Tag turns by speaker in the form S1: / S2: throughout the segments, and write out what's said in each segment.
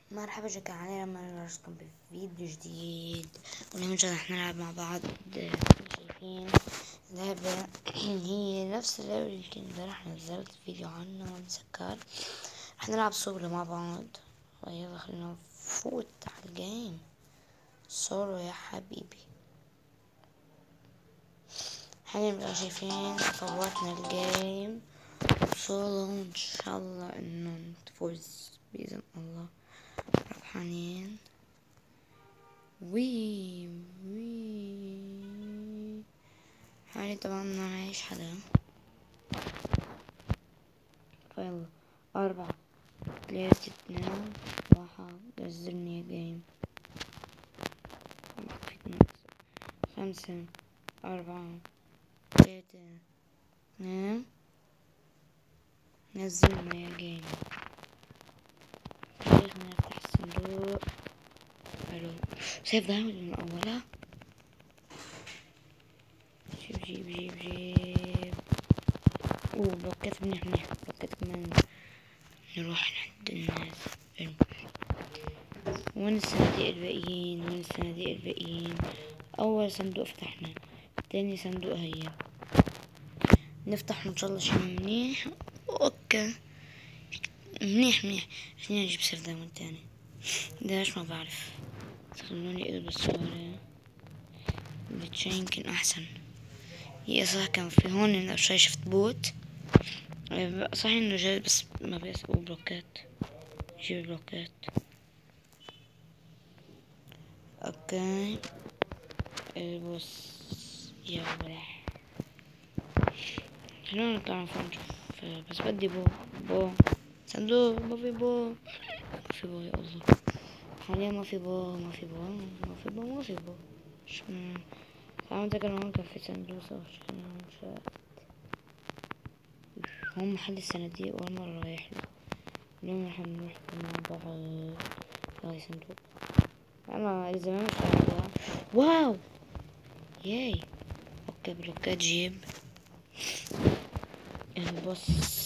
S1: مرحبا جاكم علينا مرة بفيديو جديد. واليوم جاي رح نلعب مع بعض. شايفين لعبة هي نفس اللعبة اللي كنت رح نزلت فيديو عنها مسكر. رح نلعب سولو مع بعض. يلا خلينا نفوت على الجيم سولو يا حبيبي. حاليا بقى شايفين فوتنا الجيم سولو، ان شاء الله انه نفوز بإذن الله ربحانين. وي حالي طبعا ما معيش حدا، فيلا 4 3 2 1 نزلني يا جيم. 5 4 3 2 نزلنا يا جيم. خلينا نفتح الصندوق. حلو، سيف دايموند من أولها. جيب بلوكات منيح بلوكات كمان. نروح لعند الناس. وين الصناديق الباقيين؟ أول صندوق فتحنا، تاني صندوق هيا نفتح إن شاء الله شي منيح. اوكي منيح خلينا نجيب سيف دايموند تاني. ليش ما بعرف، خلوني اقلب الصورة بتشي يمكن احسن. هي صح كان في هون شي شفت بوت صحيح انه جاي بس ما بيسقوا بلوكات. جيب بلوكات. اوكي البص يا بلح. خلونا نطلع فوق نشوف. بس بدي بو صندوق. ما في بو يا الله. حاليا ما في بو. شو تعالوا كان هون كان في صندوق هون محل الصناديق وأول مرة رايح له. اليوم رح نروح مع بعض. هاي صندوق أنا زمان مش عارفة. واو ياي. اوكي بلوكات جيب البص.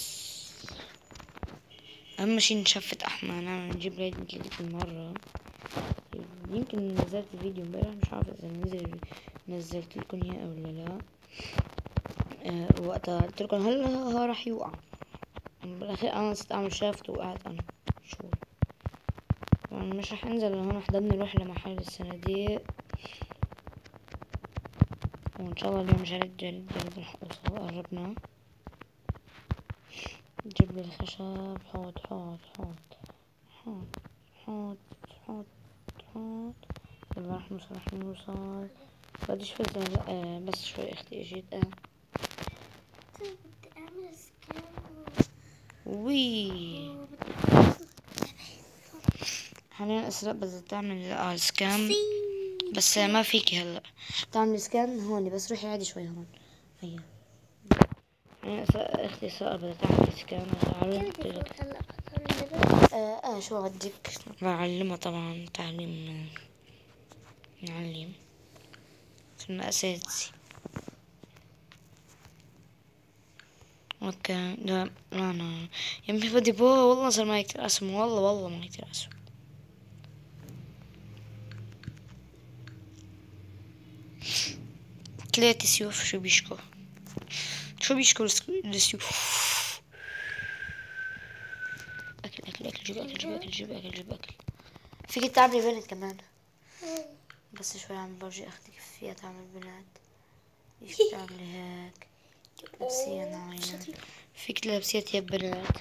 S1: اهم شي نشفت احمر. انا نجيب ريد مرة. يمكن نزلت فيديو امبارح، مش عارفة اذا نزلت لكم اياه ولا لا. وقتها قلت لكم هلا راح يوقع. بالاخير انا نسيت اعمل شافت وقعت انا. شو طبعا مش رح انزل لهون، رح ضلني نروح لمحل الصناديق. وان شاء الله اليوم جلد رح اوصل. قربنا. جيب لي الخشب. حوط. يلا رح نوصل. بديش فزة. لا بس شوي اختي اجيت.
S2: بدي اعمل سكان.
S1: وي حاليا اسراء بدها تعمل سكان بس ما فيكي هلا تعملي سكان هون. بس روحي عادي شوي هون. هيا حاليا اختي اسراء بدها تعمل سكان. تعالوا شو بدك بعلمها طبعا تعليم نعلم كنا اساسي. اوكي لا انا يمي بدي بو. والله صار معي كتير اسهم. والله معي كتير اسهم. ثلاثة سيوف. شو بيشكو السيوف. اكل جيب اكل. فيك تعملي بنت كمان. بس شوي عم برجي اختي كيف فيها تعمل بنات. ايش بتعملي هيك؟ لابسيها نايمة. فيك تلبسيها تياب بنات.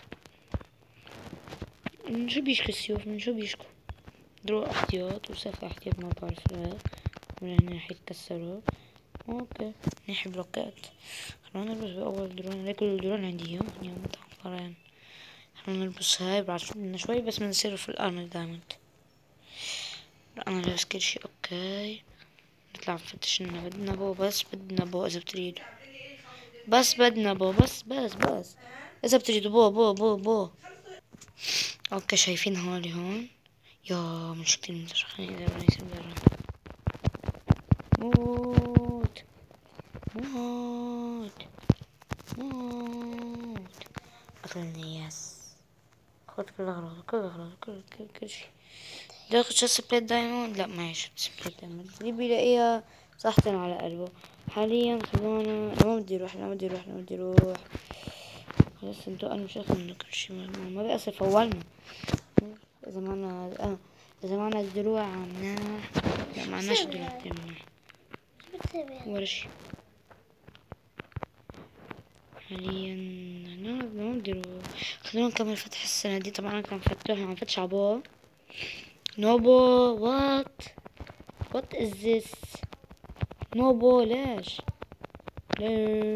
S1: من شو بيشكو السيوف؟ دروع احتياط وسيف احتياط ما بعرف لا. من هنا رح يتكسروا. اوكي منيح بلوكات. خلونا نلبس بأول درون. هاي كل الدرون عندي اياهم متأخرين. خلونا نلبس هاي بعد بدنا شوي بس بنصير في الارمر دايموند. انا لابس كل شي. اوكي نطلع نفتش لنا بدنا بو اذا بتريدوا. بس بدنا بو بس اذا بتريدوا بو. اوكي شايفين هون. يا من شكل من خليني اذا بدنا يصير برا. موت اكلني يس. خد كل اغراضه كل اغراضه كل شي. بدي اخد شخص بليت دايموند. لا معي شخص بليت دايموند. اللي بيلاقيها صحتين على قلبه. حاليا خلونا، لا ما بدي اروح لا ما بدي اروح لا ما بدي اروح. خلاص الصندوق انا مش اخذ منه كل شي. ما بيأثر فولنا. اذا معنا اذا معنا دروع مناح. لا معناش دروع كتير مناح
S2: شو بتسوي؟
S1: ولا شي. حاليا ما بدي اروح. خلونا نكمل فتح السنة دي. طبعا انا كان فتحها عم فتش عباه. نوبو وات از ذس. نوبو ليش ليه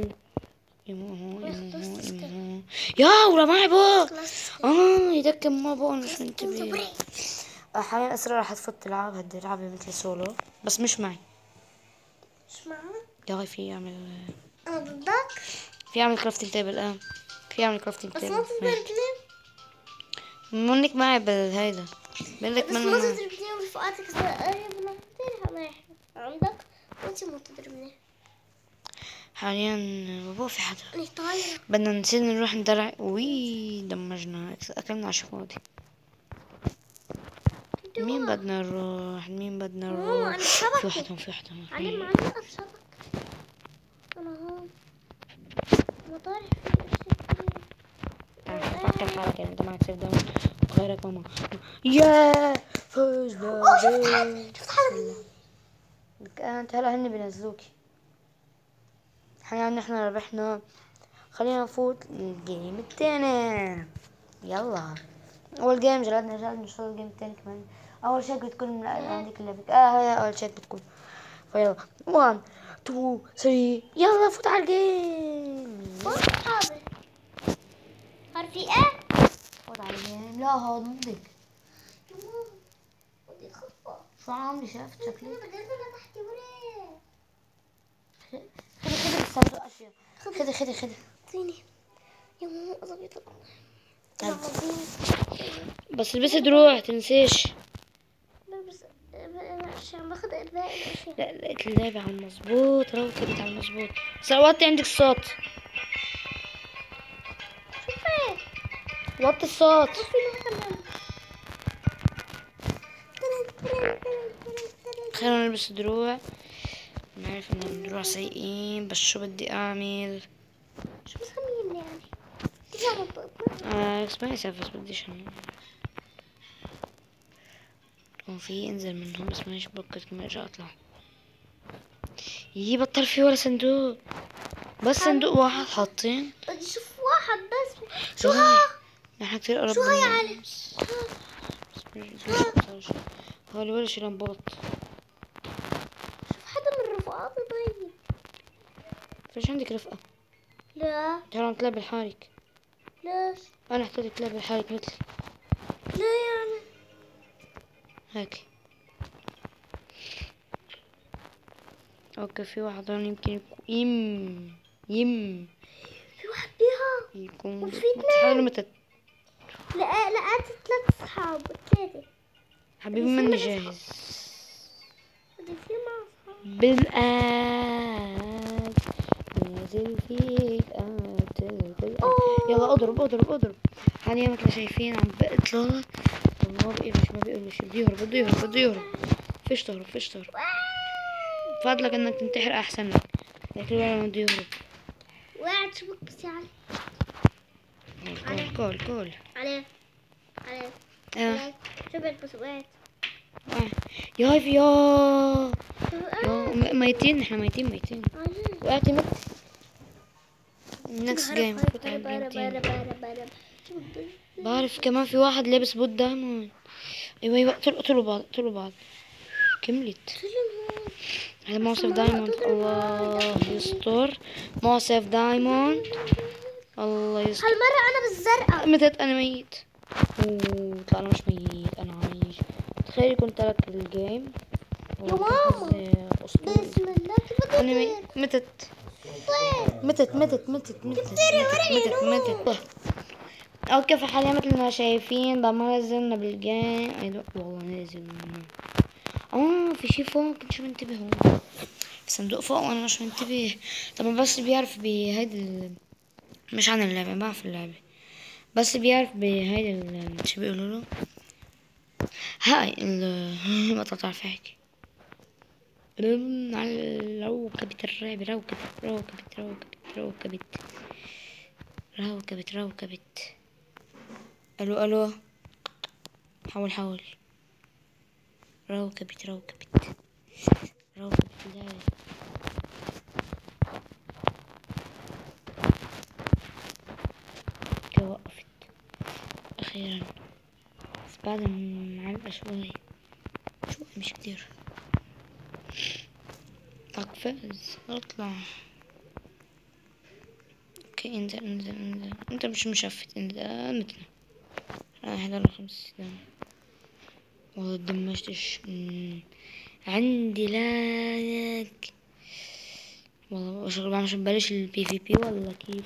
S1: يمو يا ولا معي بو. يدكم ما بو. انا مش منتبه. حاليا اسرع راح تفوت تلعب. هدي لعبة مثل سولو بس مش معي.
S2: مش معك؟
S1: يا اخي في يعمل
S2: انا ضدك.
S1: في يعمل كرافتنج تيبل الان. في يعمل كرافتنج
S2: بس
S1: تيبل
S2: ما تضربني.
S1: منك معي بالهيدا. بقول لك
S2: بس
S1: منه
S2: ما
S1: معي.
S2: تضربني ورفقاتك قريب ما تضربها عندك وانت ما تضربني.
S1: حاليا بابا في حدا.
S2: انا طايرة.
S1: بدنا نصير نروح ندرع. وي دمجنا اكلنا عشا فاضي. مين بدنا نروح مين بدنا
S2: ماما
S1: نروح.
S2: انا
S1: في
S2: بشبكك.
S1: واحد هون في واحد هون.
S2: علم انا بشبك. انا هون. انا طايح
S1: فكر حالك يعني انت معك سيف داون وغيرك ماما. يا فزنا
S2: شفت حالك.
S1: انت هلا هن بينزلوكي. حاليا نحن ربحنا. خلينا نفوت الجيم التاني. يلا اول جيم جلدنا ان شاء الله الجيم التاني كمان. اول شيء بتكون من عندك اللعبة. هي اول شيء بتكون. فيلا 1 2 3 يلا فوت على الجيم.
S2: بص صحابي. عارفي ايه؟
S1: فوت على الجيم. لا هذا ضدك.
S2: بدي خفة.
S1: شو عاملة شافت شكلي.
S2: انا بجنن تحتي وريه.
S1: خدي الصندوق اشياء. خدي
S2: اعطيني يا ماما اظبط
S1: بس البسي دروع تنسيش.
S2: بس عشان باخد باقي الاشياء.
S1: لا لقيت اللعبة على المظبوط. روتبت على المظبوط. وطي عندك الصوت.
S2: شوفي.
S1: وطي الصوت. خلينا نلبس دروع. نعرف ان الدروع سيئين بس شو بدي اعمل.
S2: شو مسميني يعني؟
S1: بس ما يسافر بس بديش يكون في انزل منهم بس مانيش بوقت كم ارجع اطلع. بطل في ولا صندوق. بس صندوق واحد حاطين.
S2: بدي اشوف واحد بس. شو ها؟
S1: نحن كتير قرب.
S2: شو هاي علي؟
S1: هولي ولا شي لمبوط.
S2: شوف حدا من رفقاتي طيب.
S1: فيش عندك رفقة.
S2: لا.
S1: ترى عم تلعب لحالك.
S2: ليش؟
S1: انا احتاجك تلعب لحالك مثلي.
S2: ليه يعني؟
S1: هيك. اوكي في واحد هون يمكن يكون
S2: في واحد بيها.
S1: يكون
S2: وفي اثنين.
S1: متى.
S2: لقيت 3 اصحاب 3.
S1: حبيبي ماني جاهز.
S2: بدي يصير مع اصحاب.
S1: بالآن نازل فيك يلا اضرب. حاليا مثل شايفين عم بقتله. ما بيقلش بده يهرب. فيش تهرب. فضلك انك تنتحر احسن لك. لكن الولد بده يهرب.
S2: وقعت شبك بس يعني.
S1: كول
S2: عليه. شبك بس وقعت.
S1: يا هاي يا ميتين. نحن ميتين. وقعتي مت. نكست جيم. بعرف كمان في واحد لابس بوت دايموند. ايوه قتلوا بعض. كملت. هذا موسف دايموند. الله يستر. موسف دايموند. الله يستر.
S2: هالمرة انا بالزرقاء.
S1: متت انا ميت. طلع انا مش ميت انا عايش. تخيلي كنت ترك الجيم.
S2: يا ماما بسم الله كيف
S1: انا متت. اوكي فحاليا مثل ما شايفين ضمان نزلنا بالجيم. والله نزلنا. في شي فوق كنت منتبه هون. في صندوق فوق وانا مش منتبه. طبعا بس بيعرف بهيدي مش عن اللعبة. ما بعرف اللعبة بس بيعرف بهاي شو بيقولوا له، هاي ما تعرف احكي. رن على روكبت الرعب، روكبت. الو حاول روكبت لا. وقفت اخيرا، بس بعد ما معلقة شوي مش كتير. اقفز اطلع. اوكي انزل انت مش مشفت، انزل مثل 11 5 دقايق. والله دمجتش. عندي لاج والله. شغل بقى، مش ببلش البي في بي ولا كيف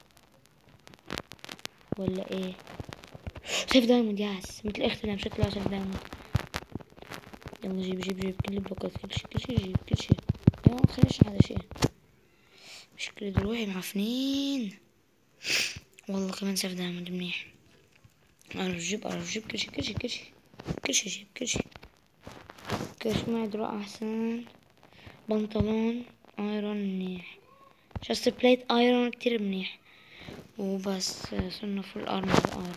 S1: ولا ايه؟ سيف دايموند ياس، مثل اختنا بشكل سيف دايموند. يلا جيب كل البلوكات، كل شي جيب كل شي. يلا متخليش هذا شي. مشكلة دروعي معفنين والله. كمان سيف دايموند منيح. اعرف جيب كل شي جيب كل شي. شو معي دروع احسن؟ بنطلون ايرون منيح، شست بليت ايرون كتير منيح. وبس صرنا فول ارمر ايرون.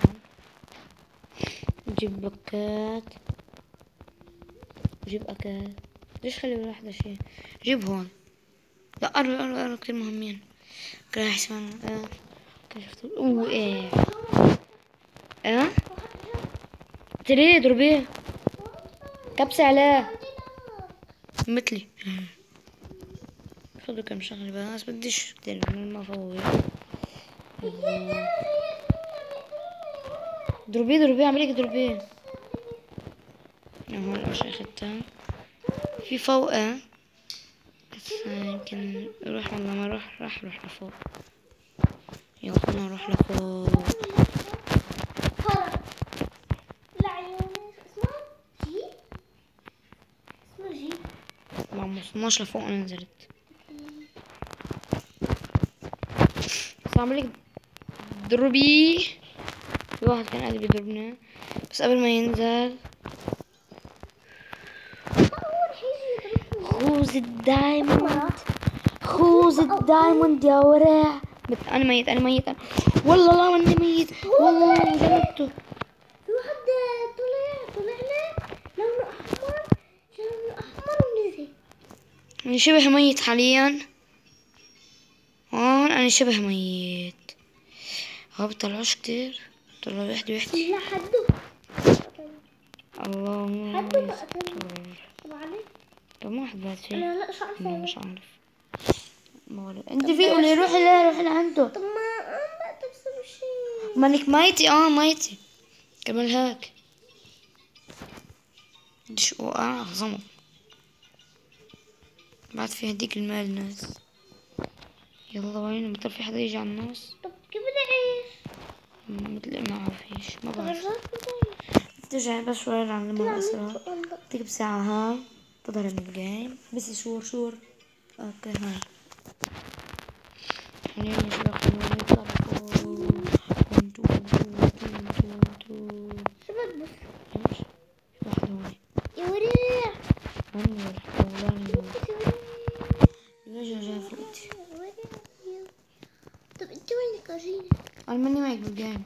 S1: جيب بلوكات، جيب اكاد. ليش خلي ولا واحدة شي؟ جيب هون. لا أرو كتير مهمين. كده حسنا كده شفتوا. اوه ايه تري ضربيه كبسة عليه مثلي. خذوا كم شغلة بس بديش كتير من ما فوق. ضربيه عمليك ضربيه. هون ايش اخدتها في فوقه، بس يمكن روح والله ما راح لفوق. يلا خلنا نروح لفوق. ما وصلناش لفوق، انا نزلت. بس عملك ضربي. في واحد كان قاعد بيضربنا بس قبل ما ينزل. خوذ الدايموند يا ورع. انا ميت والله لا ماني ميت والله جربته.
S2: في واحد طلع لونه احمر ونزل.
S1: انا شبه ميت حاليا. هون انا شبه ميت. هو بطلعوش كتير، طلع وحدي.
S2: لا حدو
S1: الله
S2: حدو بقى
S1: طب ما حد بات فيه.
S2: انا لا مش عارفه والله.
S1: مش عارف. انت في قولي روحي لعنده.
S2: طب ما انا بقى تبصر شيء.
S1: مانك ميتي ميتي كمل هيك. بديش اوقع اخزمه. بعد في هديك المال الناس. يلا وين بطل في حدا يجي على الناس.
S2: طب كيف نعيش؟
S1: مثل ما عارفيش ما بعرف.
S2: طب
S1: ترجعي بس شوي نعلمها الأسرار. تكب ساعة هاي تظهر من الجيم بس شور. اوكي هاي خلينا نشوف خلونا نطلع فوق. 1 2
S2: شبك بس
S1: ايش واحد هون
S2: يا وريع.
S1: انور اولاني ليش جاي فوقتي.
S2: طب انت وينك قاعدين؟
S1: انا ماني معك بالجيم.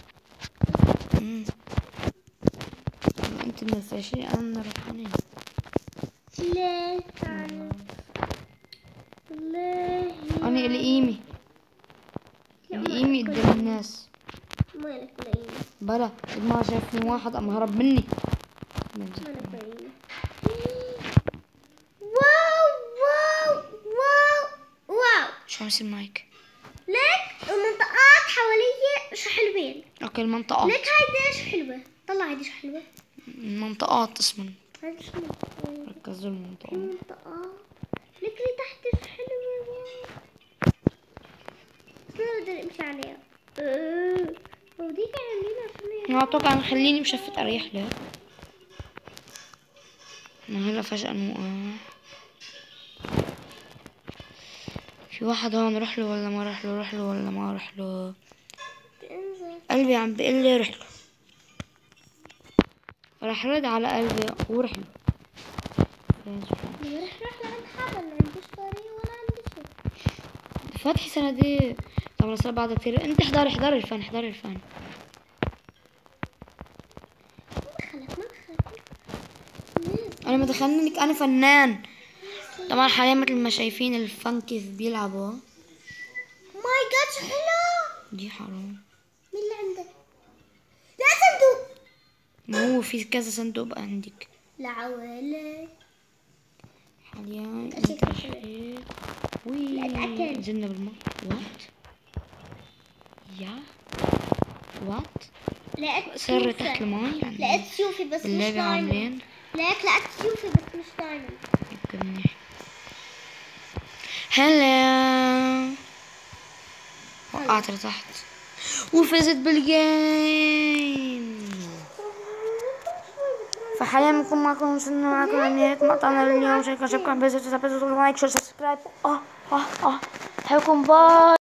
S1: انت منفشين انا روحاني.
S2: ليه ليه
S1: انا القيمي قدام الناس.
S2: مالك لئيمة؟
S1: بلا ما شافني واحد اما هرب مني.
S2: مالك لئيمة؟ واو
S1: شو عم يصير معك؟
S2: ليك المنطقات حواليا شو حلوين.
S1: اوكي المنطقات.
S2: ليك هيدي شو حلوة. طلع هيدي شو حلوة.
S1: المنطقات اسمن.
S2: هيدي شو
S1: ركزوا المنطقات.
S2: المنطقة. ليك اللي تحت شو حلوة. بس ما بقدر امشي عليها. وديك عندنا
S1: اتوقع نخليني مشفت اريح له. ما هلا فجأة نوقع. في واحد هون روح له ولا ما روح له.
S2: انزل.
S1: قلبي عم بيقول لي روح له. راح رد على قلبي وروح له.
S2: رح لعند حدا، ما عندوش طريق ولا عندي شيء.
S1: فتحي صناديق. طبعا صار بعد كتير. انت احضري الفن،
S2: ما دخلك.
S1: انا ما دخلني انك انا فنان. طبعا حاليا مثل ما شايفين الفن كيف بيلعبوا.
S2: ماي جاد حلو.
S1: دي حرام.
S2: مين اللي عندك؟ لا صندوق.
S1: ما هو في كذا صندوق بقى عندك.
S2: لا عوالي.
S1: حاليا
S2: أشيك
S1: انت رحت. وي نزلنا بالماء. وات يا وات
S2: لقيت
S1: سر تحت الماء يعني.
S2: لقيت سيوفي بس مش
S1: باللعبة
S2: دايموند.
S1: عاملين.
S2: لقيت سيوفي بس مش دايموند.
S1: اوكي منيح. هلا وقعت لتحت وفزت بالجيم. فحاليا بنكون معكم، وصلنا معكم لنهاية مقطعنا اليوم. شكرا بس لايك شير سبسكرايب. بحبكم. باي.